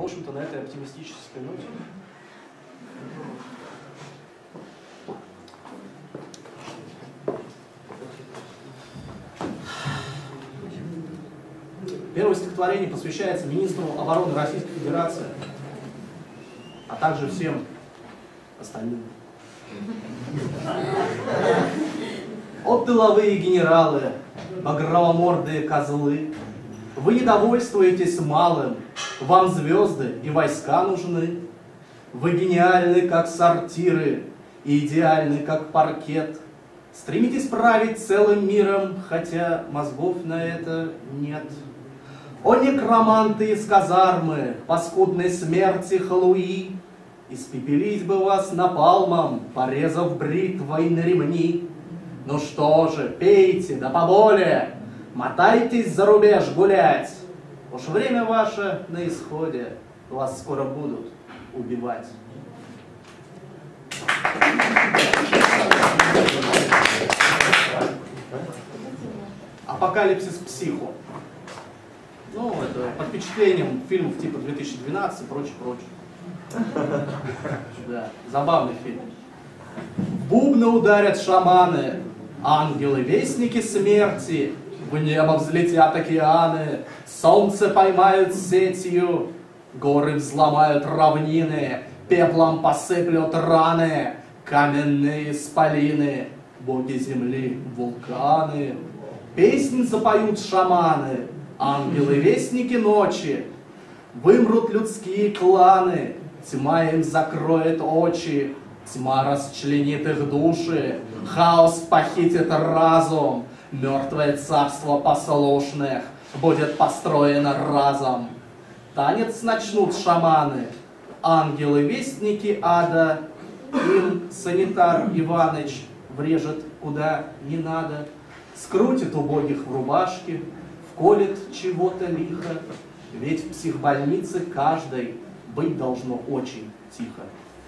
общем-то, на этой оптимистической ноте. Первое стихотворение посвящается министру обороны Российской Федерации, а также всем остальным. От тыловые генералы, багровомордые козлы, вы недовольствуетесь малым, вам звезды и войска нужны. Вы гениальны, как сортиры, и идеальны, как паркет. Стремитесь править целым миром, хотя мозгов на это нет. О некроманты из казармы, паскудной смерти Халуи, испепелить бы вас напалмом, порезав бритвой на ремни. Ну что же, пейте, да поболее, мотайтесь за рубеж гулять. Уж время ваше на исходе, вас скоро будут убивать. Апокалипсис психо. Ну, это под впечатлением фильмов типа 2012 и прочее. Да, забавный фильм. В бубны ударят шаманы, ангелы-вестники смерти, в небо взлетят океаны, солнце поймают сетью, горы взломают равнины, пеплом посыплют раны, каменные исполины, боги земли, вулканы. Песни запоют шаманы, ангелы-вестники ночи, вымрут людские кланы, тьма им закроет очи, тьма расчленит их души, хаос похитит разум, мертвое царство послушных будет построено разом. Танец начнут шаманы, ангелы-вестники ада, им санитар Иваныч врежет куда не надо, скрутит убогих в рубашке, вколет чего-то лихо, ведь в психбольнице каждой быть должно очень тихо.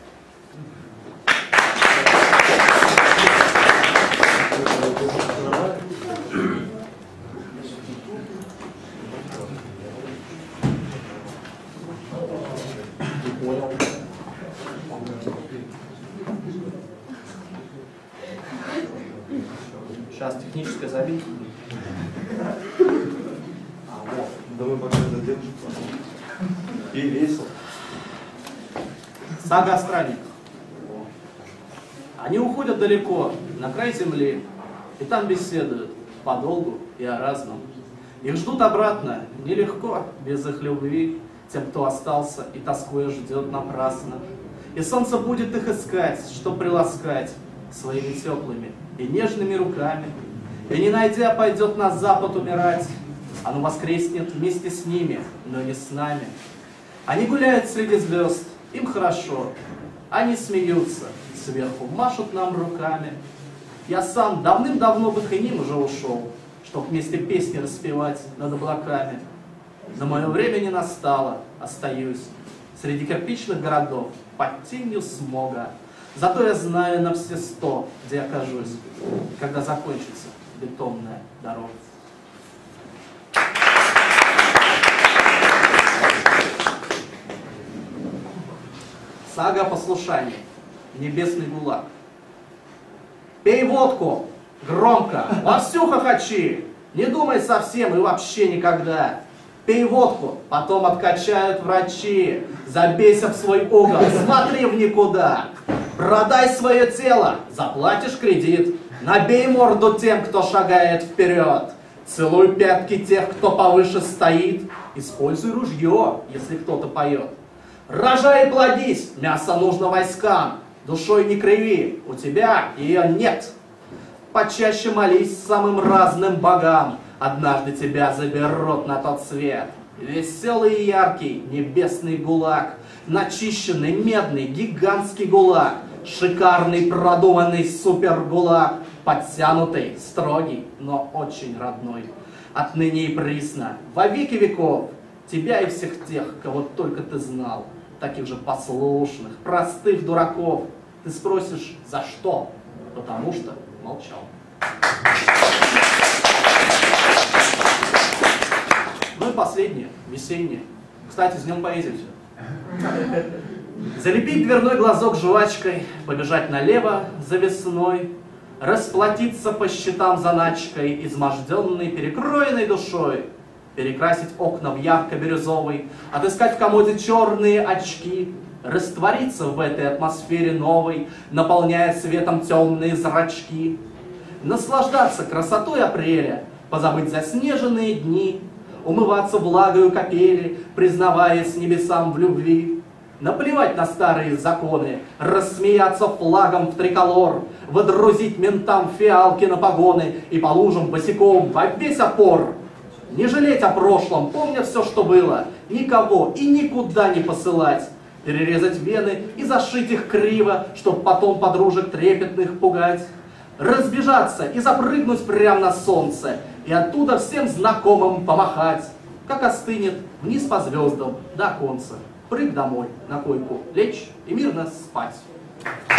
Сейчас техническая заминка. Да мы пока задержим. И весело. Сага о странниках. Они уходят далеко, на край земли, и там беседуют подолгу и о разном. Их ждут обратно, нелегко, без их любви, тем, кто остался и тоскуя ждет напрасно. И солнце будет их искать, чтоб приласкать своими теплыми и нежными руками. И не найдя, пойдет на запад умирать. Оно воскреснет вместе с ними, но не с нами. Они гуляют среди звезд, им хорошо. Они смеются, сверху машут нам руками. Я сам давным-давно бы к ним уже ушел, чтоб вместе песни распевать над облаками. Но мое время не настало, остаюсь среди кирпичных городов, под тенью смога. Зато я знаю на все 100, где окажусь, когда закончится бетонная дорога. Сага о послушании. Небесный гулаг. Пей водку громко, вовсю хохочи. Не думай совсем и вообще никогда. Пей водку, потом откачают врачи. Забейся в свой угол, смотри в никуда. Продай свое тело, заплатишь кредит. Набей морду тем, кто шагает вперед. Целуй пятки тех, кто повыше стоит. Используй ружье, если кто-то поет. Рожай и плодись, мясо нужно войскам. Душой не криви, у тебя ее нет. Почаще молись самым разным богам. Однажды тебя заберут на тот свет. Веселый и яркий небесный гулаг. Начищенный, медный, гигантский гулаг. Шикарный, продуманный супергулаг. Подтянутый, строгий, но очень родной. Отныне и присно, во веки веков, тебя и всех тех, кого только ты знал, таких же послушных, простых дураков. Ты спросишь, за что? Потому что молчал. Ну и последнее, весеннее. Кстати, с Днем поэзии все. Залепить дверной глазок жвачкой, побежать налево за весной, расплатиться по счетам заначкой, изможденной, перекроенной душой, перекрасить окна в ярко-бирюзовый, отыскать в комоде черные очки, раствориться в этой атмосфере новой, наполняя светом темные зрачки, наслаждаться красотой апреля, позабыть заснеженные дни, умываться влагою капели, признаваясь небесам в любви, наплевать на старые законы, рассмеяться флагом в триколор, водрузить ментам фиалки на погоны и по лужам босиком во весь опор. Не жалеть о прошлом, помня все, что было, никого и никуда не посылать, перерезать вены и зашить их криво, чтоб потом подружек трепетных пугать, разбежаться и запрыгнуть прямо на солнце и оттуда всем знакомым помахать, как остынет вниз по звездам до оконца. Прыг домой, на койку лечь и мирно спать.